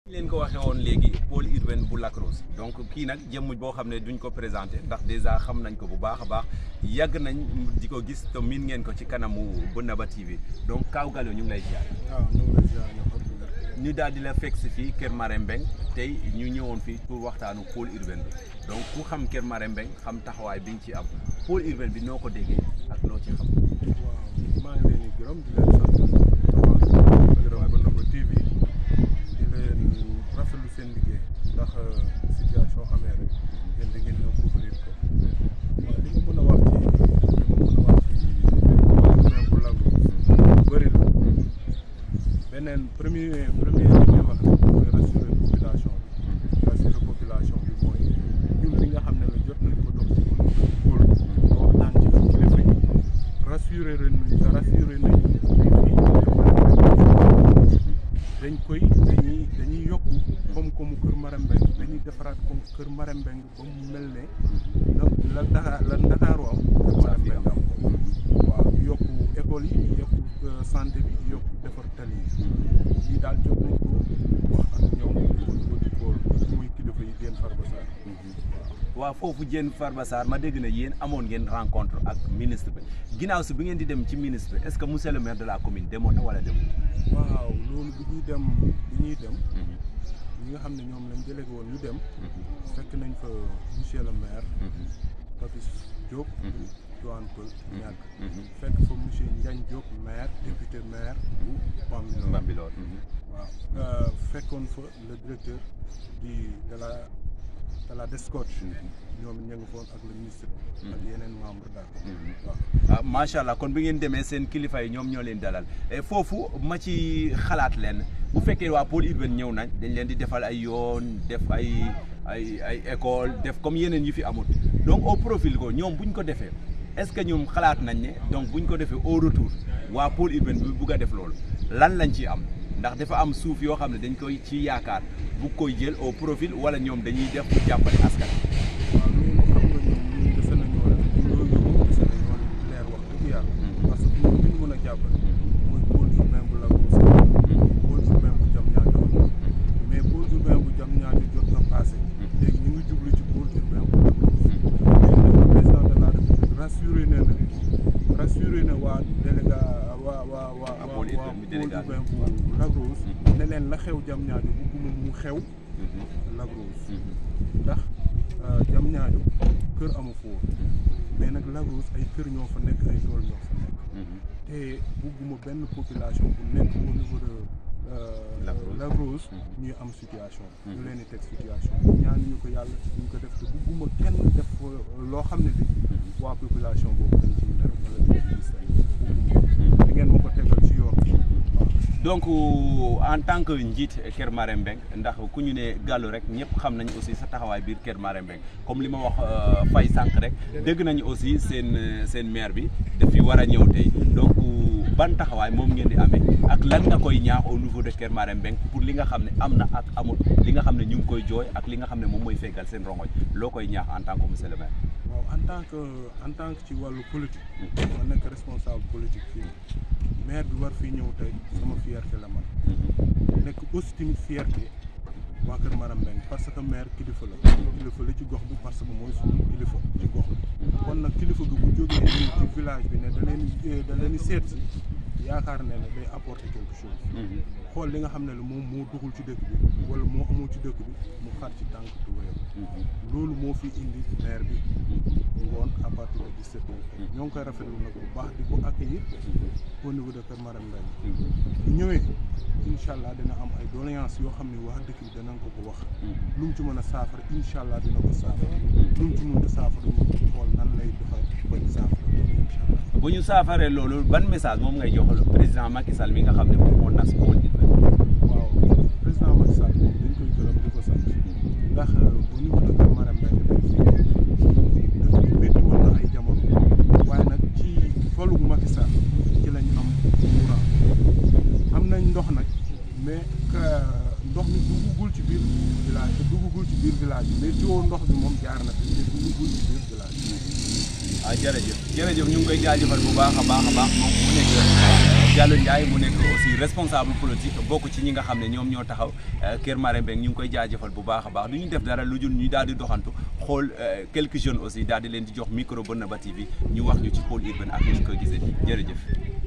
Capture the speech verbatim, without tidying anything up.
leen ko waxee woon léegi pôle urbain bu Lac Rose donc kii nag jëmm boo xam ne duñ ko présenté ndax dèjà xam nañ ko bu baax a baax yàgg nañ di ko gis te miin ngeen ko ci kanamu Bounaba T V donc Kaaw Gallo ñu ngi lay ziar. waaw ñu ngi lay ziar ñu daal di la fekk si fii Kër Marème Mbeng tey ñu ñëwoon fii pour waxtaanu pôle urbain bi donc ku xam Kër Marème Mbeng xam taxawaay bi nga ci am pôle urbain bi noo ko déggee ak loo ci xam. waaw maa ngi leen di gërëm di leen sant di gërëm Bounaba T V di leen rafetlu seen liggéey ndax situation amee rek yéen da ngeen ñëw couvrir ko waaw li ma mën a wax ci li ma mën a wax ci urbain bu Lac Rose bëri na beneen premier premier li ñuy wax mooy rassurer population bi rassurer population bi mooy ñun li nga xam ne la jot nañ ko dox ci pôle ba waxtaan ci ak kilifa yi rassurer nañ rassurer nañ dañ koy dañuy dañuy yokk koom-koomu Kër Marème Mbeng dañuy defaraat comme Kër Marème Mbeng ba mu mel ne la Dakar la Ndakaaru am Kër Marème Mbeng am waaw yokk école yi yokk santé bi yokk defar tali yi yi daal jot nañ ko wax ak ñoom au niveau du pôle muy kilifa yi Diène Farba Sarr waaw foofu Diène Farba Sarr ma dégg na yéen amoon ngeen rencontre ak ministre bi ginnaaw si bi ngeen di dem ci ministre bi est-ce que monsieur le maire de la commune demoon na wala demul. waaw loolu bi ñuy dem bi ñuy dem ñi nga xam ne ñoom lañ délégué woon ñu dem fekk nañ fa monsieur le maire Papis Diop Douane Peulh ñàkk fekk fa monsieur Ndiagne Diop maire député maire bu Bambilor waaw fekkoon fa le directeur du de la de la DSCOS ñoom ña nga foon ak le ministre ak yeneen membre daal waaw ah macha allah kon bi ngeen demee seen kilifa yi ñoom ñoo leen dalal foofu ma ci xalaat leen bu fekkee waa pôle urbain ñëw nañ dañ leen di defal ay yoon def ay ay ay école def comme yeneen yi fi amul donc au profil ko ñoom buñ ko defee est-ce que ñoom xalaat nañ ne donc buñ ko defee au retour waa pôle urbain bi bugg a def loolu lan lañ ciy am ndax dafa am suuf yoo xam ne dañ koy ci yaakaar bu koy jël au profil wala ñoom dañuy def pour jàppale askan. waaw loolu xam nga ñoom ñun dese nañoo loolu moom dese nañoo leer wax dëgg yàlla parce que ñun li ñu mën a jàppale mooy pôle urbain bu Lac Rose pôle urbain bu Diamniadio am na mais pôle urbain bu Diamniadio jot na passé léegi ñu ngi jublu ci pôle urbain bu Lac Rose léegi nag président de la République rassuré na ne rassuré na waa déléga waa waa waa pôle urbain bi déléga urbain bu Lac Rose ne leen la xew Diamniadio bugguma mu xew Lac Rose ndax Diamniadio kër amu fa woon mais nag Lac Rose ay kër ñoo fa nekk ay tool ñoo fa nekk te bugguma benn population bu nekk au niveau de Lac Rose ñuy am situation ñu leen di teg situation ñaan ñu ko yàlla ñu ko def te bugguma kenn def loo xam ne bi waa population boobu dañ ciy mer wala dañ ciy say bugguma di ngeen ma ko tegal ci yoon donc en tant que njiit Kër Marème Mbeng ndax ku ñu ne Gallo rek ñëpp xam nañ aussi sa taxawaay biir Kër Marème Mbeng comme li ma wax Faye sànq rek dégg nañu aussi seen seen maire bi dafi war a ñëw tey donc ban taxawaay moom ngeen di amee ak lan nga koy ñaax au niveau de Kër Marème Mbeng pour li nga xam ne am na ak amul li nga xam ne ñu ngi koy jooy ak li nga xam ne moom mooy feggal seen rongoñ loo koy ñaax en tant que monsieur le maire. waaw en tant que en tant que ci wàllu politique ma nekk responsable politique fii maire bi war fii ñëw tey sama fierté la man nekk aussi tamit fierté waa Kër Marème Mbeng parce que maire kilifa la kilifa la ci gox bi parce que mooy suñu kilifa ci gox bi kon nag kilifa gi bu jógee ñëw ci village bi ne da leen da leen di seet si yaakaar ne ne day apporter quelque chose xool li nga xam ne la moom moo duxul ci dëkk bi wala moo amul ci dëkk bi mu xar ci tànk du wéyam loolu moo fi indi maire bi ngoon à partir de dix-sept heures ñoo ngi koy rafetlu nag bu baax di ko accueillir au niveau de Kër Marème Mbeng bu ñëwee incha allah dina am ay doléances yoo xam ne wax dëkk bi danañ ko ko wax lu mu ci mën a saafara incha allah dina ko saafara lu mu ci mën a saafara ñu xool nan lay defar bañ saafara incha allah. bu ñu saafaree loolu ban message moom ngay joxal président Macky Sall mi nga xam ne moom moo nas pôle urbain. waaw président Macky Sall dañ koy gërëm di ko sant ndax au niveau de Kër Marème Mbeng tey fii dëkk bi métti woon na ay jamono waaye nag ci falu Macky Sall ci lañ am courant am nañ ndox nag mais ndox mi duggugul ci biir village te duggugul ci biir village bi mais jiwoo ndox bi moom jaar na fi mais duggugul ci biir village bi. ah jërëjëf jërëjëf ñu ngi koy jaajëfal bu baax a baax a baax moom mu nekk Diallo Ndiaye mu nekk aussi responsable politique bokk ci ñi nga xam ne ñoom ñoo taxaw Kër Marème Mbeng ñu ngi koy jaajëfal bu baax a baax du ñu def dara lu jul ñu daal di doxantu xool quelques jeunes aussi daal di leen di jox micro Bennaba T V ñu wax ñu ci pôle urbain ak ni ñu koy gisee jërëjëf